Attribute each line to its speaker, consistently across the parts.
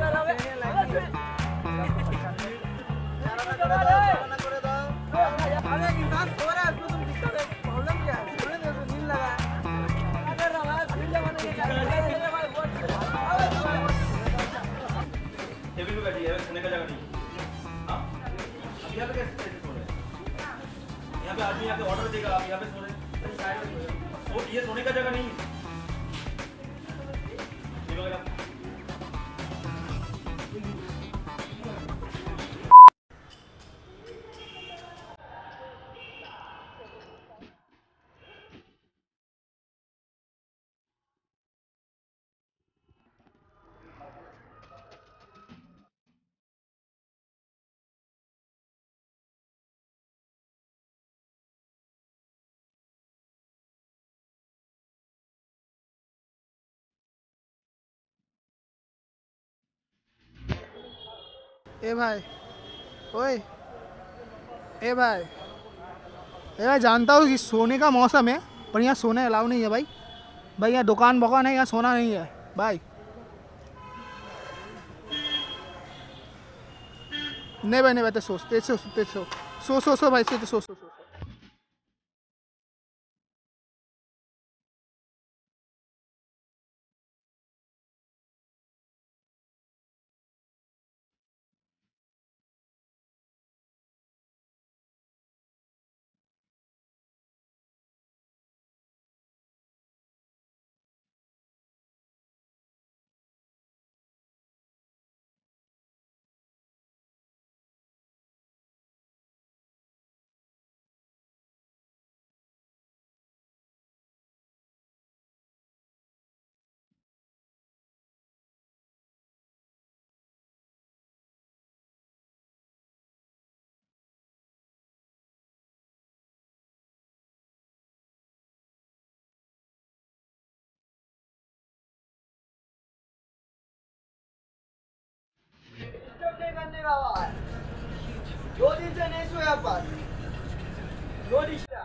Speaker 1: सोने का जगह नहीं। हाँ यहाँ पे कैसे सो रहे? यहाँ पे आदमी यहाँ पे ऑर्डर देगा, आप यहाँ पे सो रहे? ये सोने का जगह नहीं है।
Speaker 2: ए भाई, ओए, ए भाई, जानता हूँ कि सोने का मौसम है पर यहाँ सोना अलाउ नहीं है भाई। भाई यहाँ दुकान बकान है, यहाँ सोना नहीं है भाई। नहीं भाई, नहीं भाई, सो भाई, सो।
Speaker 3: करने का हुआ है 2 दिन से नहीं सोया पर 2 दिन से।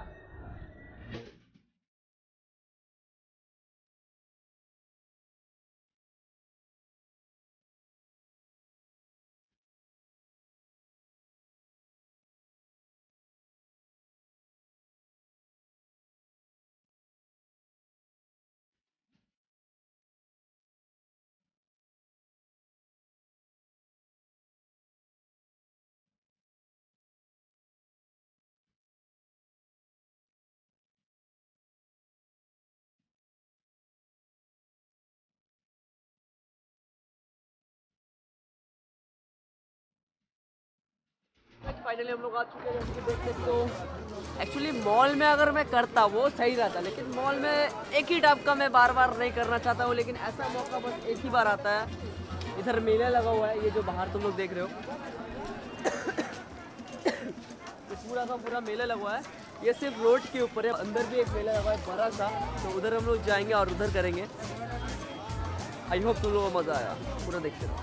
Speaker 3: फाइनली हम लोग आ चुके हैं, देख सकते हो। एक्चुअली मॉल में अगर मैं करता वो सही रहता, लेकिन मॉल में एक ही टाइप का मैं बार बार नहीं करना चाहता हूँ। लेकिन ऐसा मौका बस एक ही बार आता है। इधर मेला लगा हुआ है, ये जो बाहर तुम लोग देख रहे हो पूरा का पूरा मेला लगा हुआ है। ये सिर्फ रोड के ऊपर है, अंदर भी एक मेला लगा है बड़ा सा, तो उधर हम लोग जाएंगे और उधर करेंगे। आई होप तुम लोगों को मज़ा आया, पूरा देखते रहो।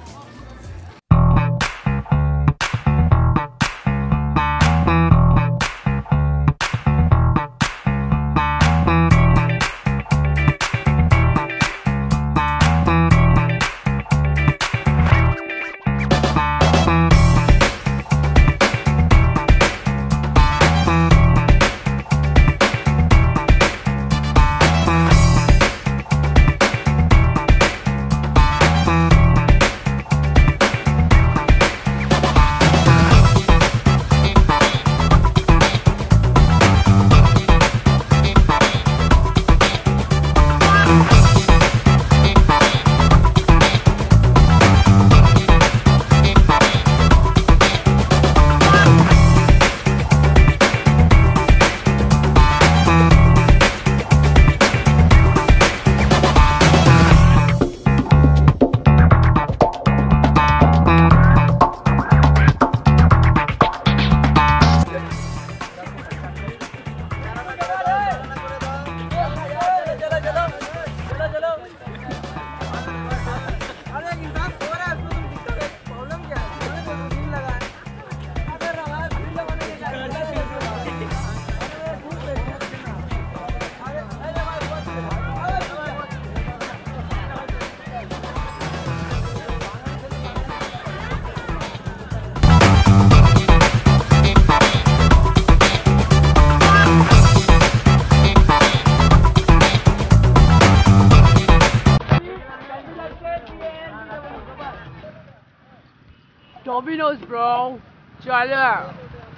Speaker 3: Domino's, bro. Chala.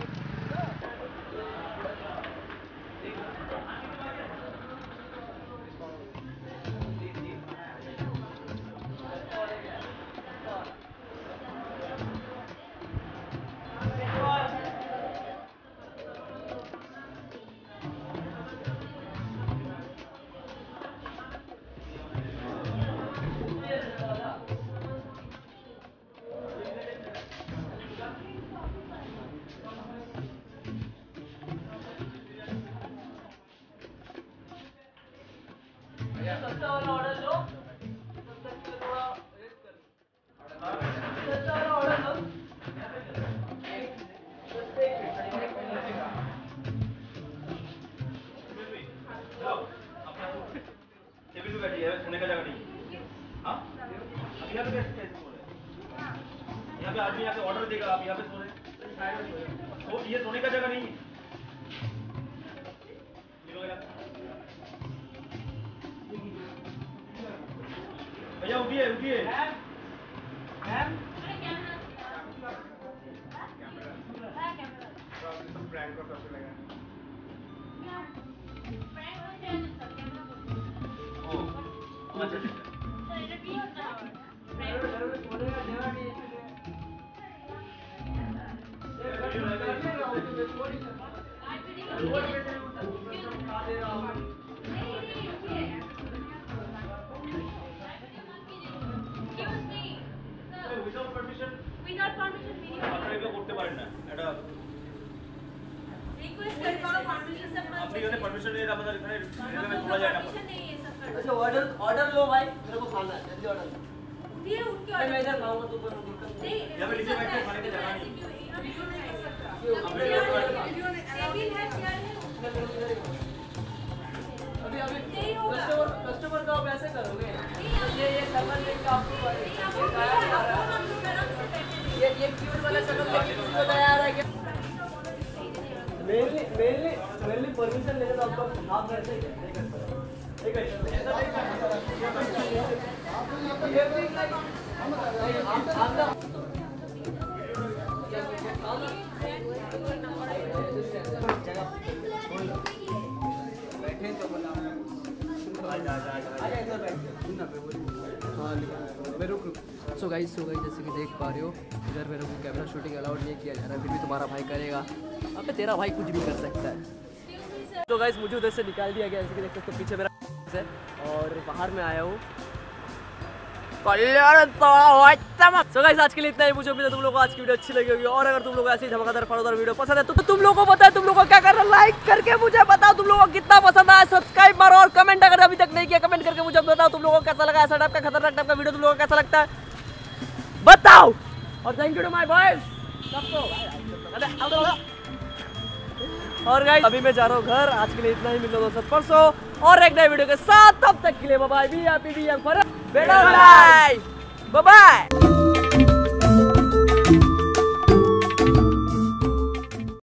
Speaker 3: सस्ता वाला ऑर्डर लो, थोड़ा रेस्ट कर। सस्ता वाला ऑर्डर लो।
Speaker 1: टेबल पे बैठी है, सोने का जगह नहीं। हाँ अब यहाँ पे कैसे सो रहे? यहाँ पे आदमी आके ऑर्डर देगा, आप यहाँ पे सो रहे? तो ये सोने का जगह नहीं है। भैया उठिए उठिए।
Speaker 3: अच्छा ऑर्डर लो भाई, मेरे को खाना है, जल्दी ऑर्डर लो। मैं इधर खाऊंगा, तू कोई नहीं।
Speaker 1: यहाँ पे नीचे बैठ के खाने की जगह नहीं।
Speaker 3: अभी कस्टमर का आप ऐसे करोगे? ये शक्ल देख के आपको ये क्यूट वाला शक्ल देख के किसको तैयार है क्या? मेनली परमिशन लेने तो आपको आप ऐसे ही नहीं कर सकते। सो गाइस जैसे कि देख पा रहे हो, इधर मेरे को कैमरा शूटिंग अलाउड नहीं किया जा रहा है, फिर भी तुम्हारा भाई करेगा। अब तेरा भाई कुछ भी कर सकता है। तो गाइस मुझे उधर से निकाल दिया गया, जैसे कि देख सकते हो पीछे मेरा है और बाहर में आया हूँ। सो गाइस आज के लिए इतना ही। मुझे उम्मीद है तुम लोगों को आज की वीडियो अच्छी लगी होगी, और अगर तुम लोग को ऐसी धमाकेदार फटाफट वीडियो पसंद है तो तुम लोगों को पता है तुम लोगों को क्या करना, लाइक करके मुझे बताओ तुम लोगों को कितना पसंद आया, सब्सक्राइब मारो और कमेंट अगर अभी तक नहीं किया कमेंट करके मुझे बताओ तुम लोगों को कैसा लगा, ऐसा टाइप का खतरनाक टाइप का वीडियो तुम लोगों को कैसा लगता है बताओ। और thank you to my boys सबको। और गाइस अभी मैं जा रहा हूँ घर, आज के लिए इतना ही। मिलता हूँ परसों और एक नए वीडियो के साथ, तब तक के लिए bye bye. Be happy be M for bye bye.